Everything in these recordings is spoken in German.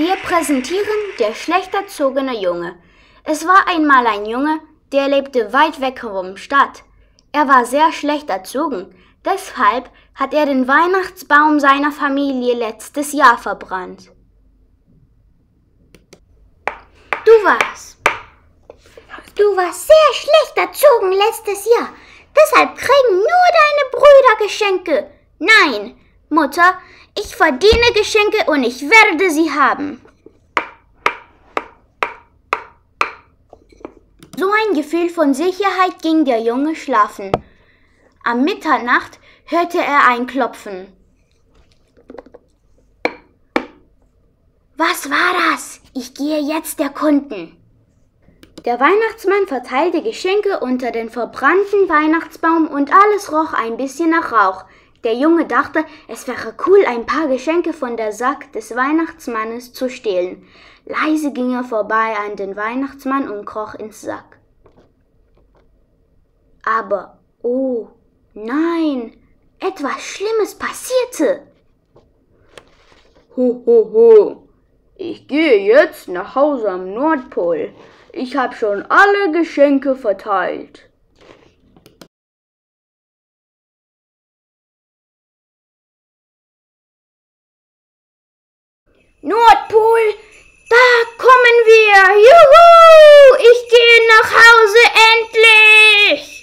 Wir präsentieren der schlecht erzogene Junge. Es war einmal ein Junge, der lebte weit weg vom Stadt. Er war sehr schlecht erzogen, deshalb hat er den Weihnachtsbaum seiner Familie letztes Jahr verbrannt. Du warst sehr schlecht erzogen letztes Jahr, deshalb kriegen nur deine Brüder Geschenke. Nein, Mutter, ich verdiene Geschenke und ich werde sie haben. So ein Gefühl von Sicherheit ging der Junge schlafen. Am Mitternacht hörte er ein Klopfen. Was war das? Ich gehe jetzt erkunden. Der Weihnachtsmann verteilte Geschenke unter den verbrannten Weihnachtsbaum und alles roch ein bisschen nach Rauch. Der Junge dachte, es wäre cool, ein paar Geschenke von der Sack des Weihnachtsmannes zu stehlen. Leise ging er vorbei an den Weihnachtsmann und kroch ins Sack. Aber, oh nein, etwas Schlimmes passierte. Ho, ho, ho, ich gehe jetzt nach Hause am Nordpol. Ich habe schon alle Geschenke verteilt. Nordpol, da kommen wir! Juhu! Ich gehe nach Hause endlich!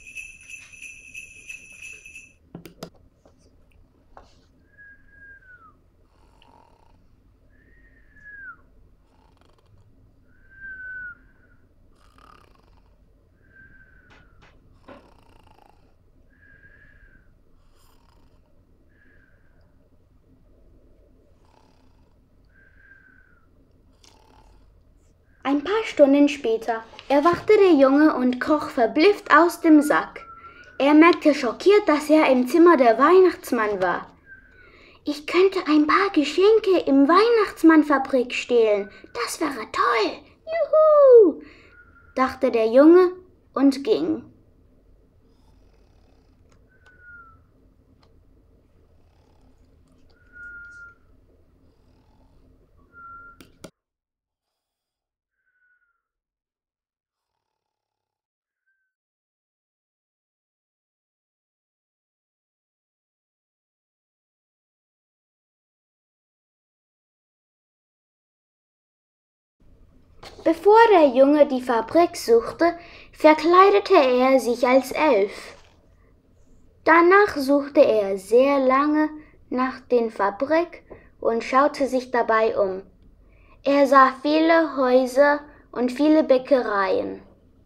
Ein paar Stunden später erwachte der Junge und kroch verblüfft aus dem Sack. Er merkte schockiert, dass er im Zimmer der Weihnachtsmann war. Ich könnte ein paar Geschenke im Weihnachtsmannfabrik stehlen. Das wäre toll. Juhu! Dachte der Junge und ging. Bevor der Junge die Fabrik suchte, verkleidete er sich als Elf. Danach suchte er sehr lange nach der Fabrik und schaute sich dabei um. Er sah viele Häuser und viele Bäckereien.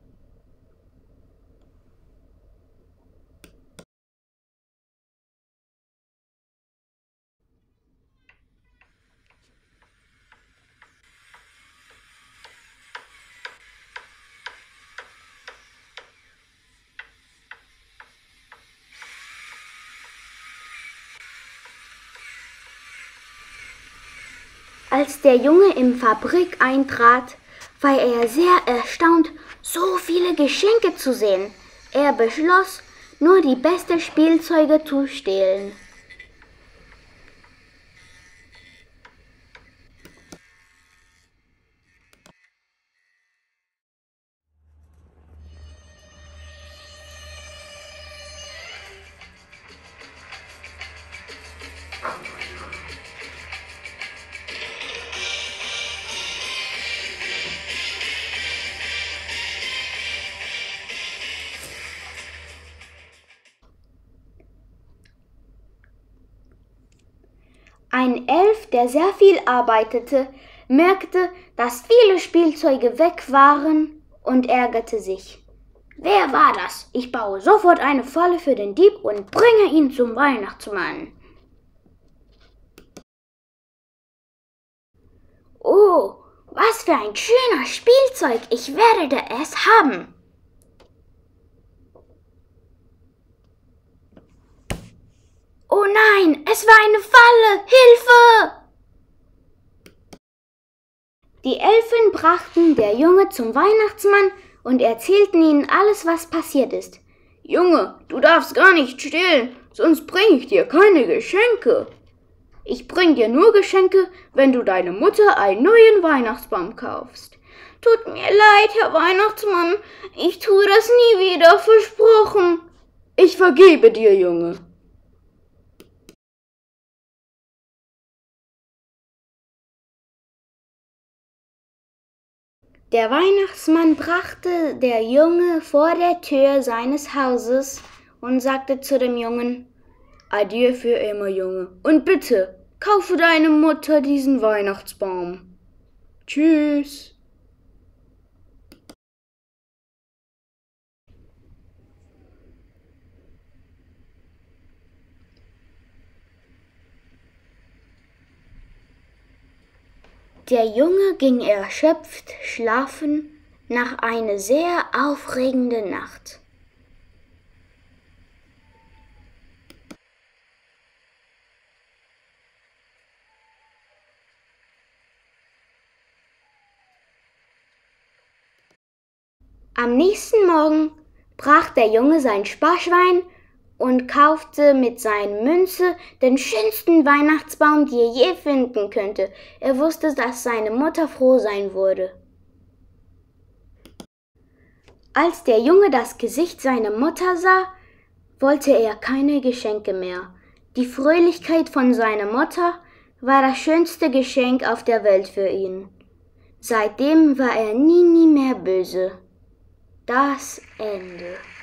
Als der Junge in die Fabrik eintrat, war er sehr erstaunt, so viele Geschenke zu sehen. Er beschloss, nur die besten Spielzeuge zu stehlen. Ein Elf, der sehr viel arbeitete, merkte, dass viele Spielzeuge weg waren und ärgerte sich. Wer war das? Ich baue sofort eine Falle für den Dieb und bringe ihn zum Weihnachtsmann. Oh, was für ein schöner Spielzeug! Ich werde es haben. Oh nein, es war eine Falle! Hilfe! Die Elfen brachten der Junge zum Weihnachtsmann und erzählten ihnen alles, was passiert ist. Junge, du darfst gar nicht stehlen, sonst bringe ich dir keine Geschenke. Ich bring dir nur Geschenke, wenn du deiner Mutter einen neuen Weihnachtsbaum kaufst. Tut mir leid, Herr Weihnachtsmann. Ich tue das nie wieder, versprochen. Ich vergebe dir, Junge. Der Weihnachtsmann brachte der Junge vor der Tür seines Hauses und sagte zu dem Jungen: Adieu für immer, Junge. Und bitte, kaufe deiner Mutter diesen Weihnachtsbaum. Tschüss. Der Junge ging erschöpft schlafen nach einer sehr aufregenden Nacht. Am nächsten Morgen brach der Junge sein Sparschwein und kaufte mit seinen Münzen den schönsten Weihnachtsbaum, den er je finden könnte. Er wusste, dass seine Mutter froh sein würde. Als der Junge das Gesicht seiner Mutter sah, wollte er keine Geschenke mehr. Die Fröhlichkeit von seiner Mutter war das schönste Geschenk auf der Welt für ihn. Seitdem war er nie mehr böse. Das Ende.